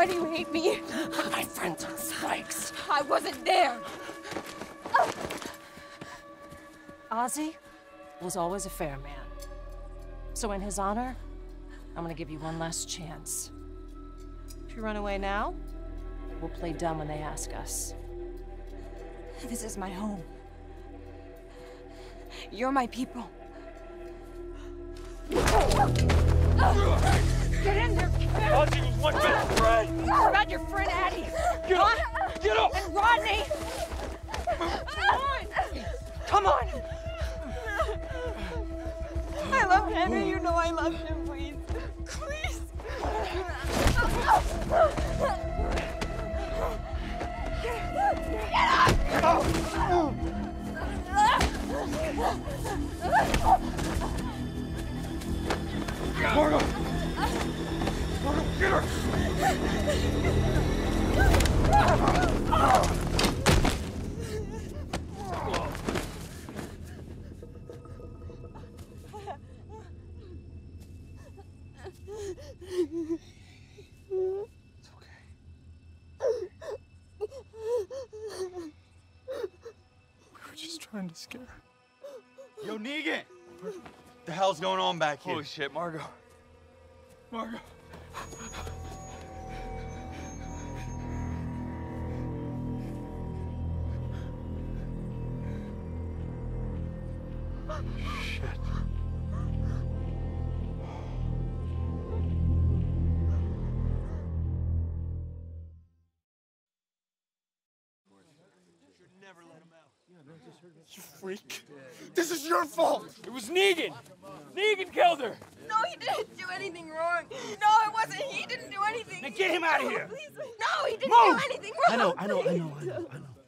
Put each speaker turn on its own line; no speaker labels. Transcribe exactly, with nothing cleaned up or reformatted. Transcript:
Why do you hate me?
My friend's on spikes.
I wasn't there.
Ozzy was always a fair man. So in his honor, I'm gonna give you one last chance. If you run away now, we'll play dumb when they ask us.
This is my home. You're my people. Get in there, kid!
Ozzy was one best friend!
What about your friend Addie?
Get up!
Huh?
Get up!
And Rodney! Come on! Come on! I love Henry. You know I love him. Please. Please. Get up!
Margo! Margo, get her! It's okay. We were just trying to scare her.
Yo, Negan! What the hell's going on back here?
Holy shit, Margo. Margo. Shit. You freak. This is your fault. It was Negan. Negan killed her.
No, he didn't do anything wrong. No, it wasn't. He didn't do anything.
Now get him out of here.
Please. No, he didn't
Move.
do anything wrong.
I know, I know, I know, I know, I know.